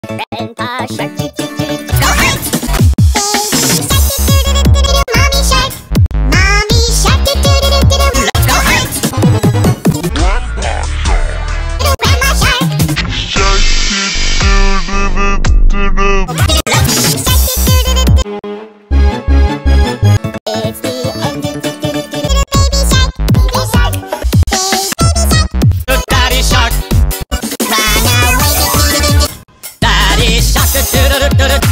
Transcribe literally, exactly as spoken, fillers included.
Grandpa Shark, doo doo doo, go hunt! Mommy Shark, Mommy Shark, doo doo doo doo doo, let's go hunt! Grandma Shark, Shark, doo doo doo doo doo. It's the end, doo doo doo doo doo, baby shark, baby shark, baby Daddy Shark, run away, doo doo doo doo. Daddy Shark, doo doo doo doo doo.